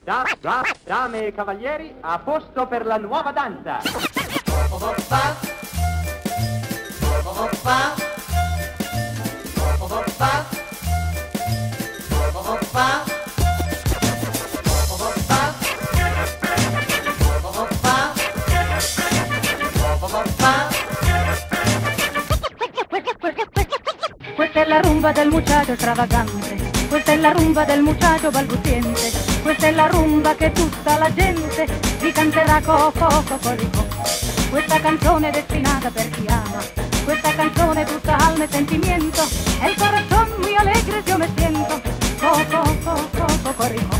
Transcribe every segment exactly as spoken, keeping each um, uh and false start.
Da, da, dame e cavalieri, a posto per la nuova danza. Questa è la rumba del muchacho stravagante, questa è la rumba del muchacho balbuziente, questa è la rumba che tutta la gente vi canterà coco cocorico. Questa canzone è destinata per chi ama, questa canzone è tutta alma e sentimento, e il corazón muy alegre yo me siento, coco coco cocorico.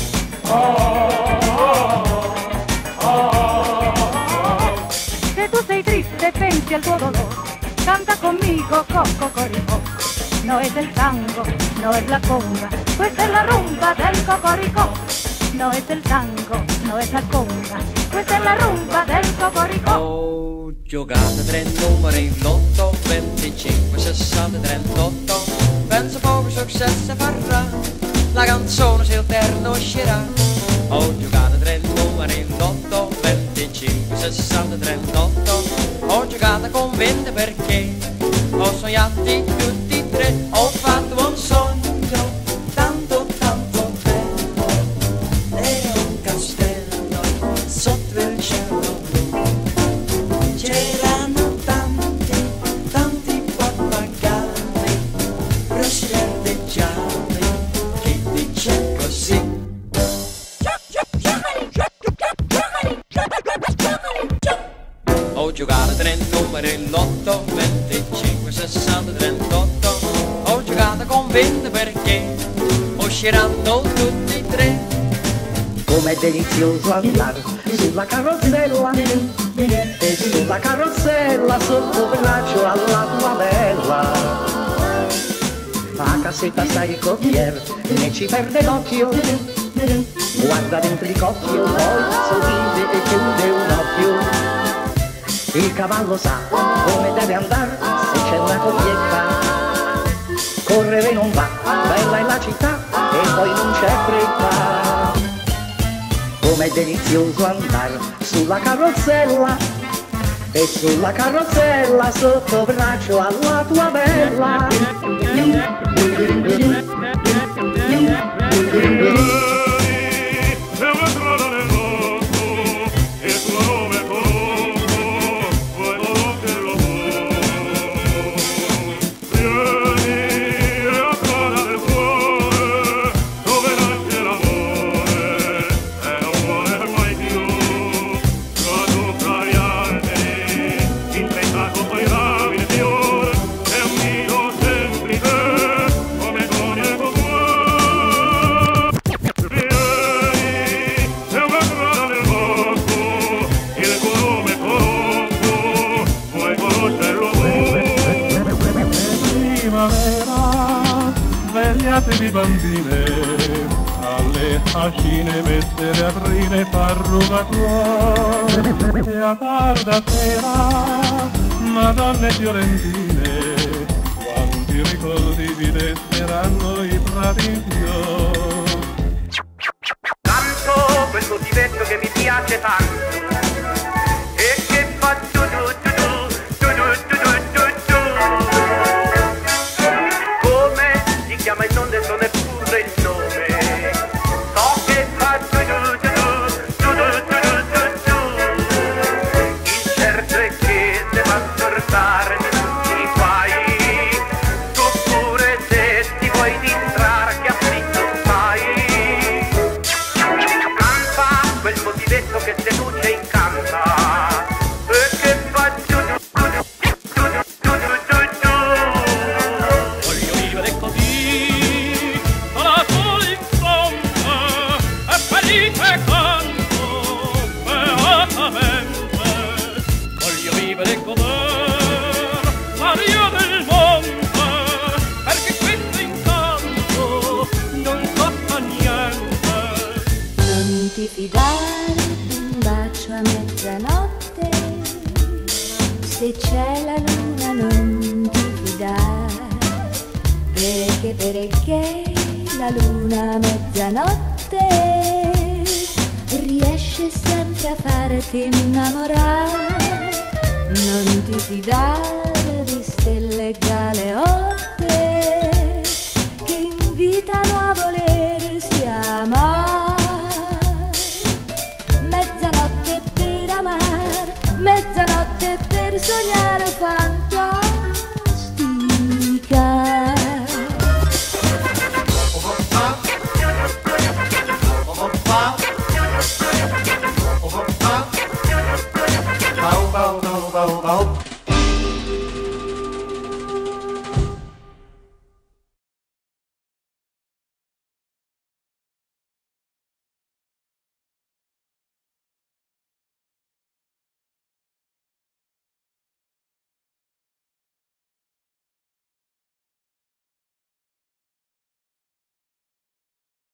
Se tu sei triste e pensi al tuo dolore, canta conmigo coco cocorico. No es el tango, no es la conga, questa è la rumba del cocorico. No es el tango, no es la conga, questa è la rumba del cocorico. Ho giocato tre numeri in lotto, venticinque, sessanta, trentotto. Penso poco successo farà, la canzone se il terno uscirà. Ho giocato tre numeri in lotto, venticinque, sessanta, trentotto. Ho giocato convinto perché ho sognati tutti e tre. Ho fatto un sogno tanto tanto bello, era un castello sotto il cielo blu. C'erano tanti, tanti pappagalli, rossi verdeggiali, che dice così. Ho giocato tre numeri in lotto, venticinque, sessanta, trentotto. Ho giocato convinto perché usciranno tutti e tre. Com'è delizioso andare sulla carrozzella e sulla carrozzella sotto il braccio alla tua bella. A cassetta stai il cocchiere, ne ci perde l'occhio, guarda dentro il cocchio, poi sorride e chiude un occhio. Il cavallo sa come deve andare se c'è una coppietta, correre non va, bella è la città e poi non c'è fretta. Com'è delizioso andare sulla carrozzella e sulla carrozzella sotto braccio alla tua bella. Svegliatevi bambine, alle fascine mettere aprire parruccature, e a tarda sera, madonne fiorentine, quanti ricordi vi desteranno i prati in fior. Canto quel motivetto che mi piace tanto e che fa tu tu tu tu tu tu tu tu tu. Come si chiama il non detto neppure il nome, so che fa tu tu tu tu tu tu tu tu. Il certo è che se va a sortare ti fai, tu pure se ti vuoi distrarre che afflitto fai. Canta quel motivetto che seduce e incanta e che fa giù giù giù giù giù giù giù. Voglio vivere così, con la sola insonnia, e felice canto beatamente. Voglio vivere come la via del monte, perché questo incanto non costa niente. Non ti fidare d'un bacio a mezzanotte, se c'è la luna non ti fidare, perché perché la luna a mezzanotte riesce sempre a farti innamorare. Non ti fidare di stelle e galeotte che invitano a volersi amare. Mezzanotte per amare, mezzanotte per sognare, fa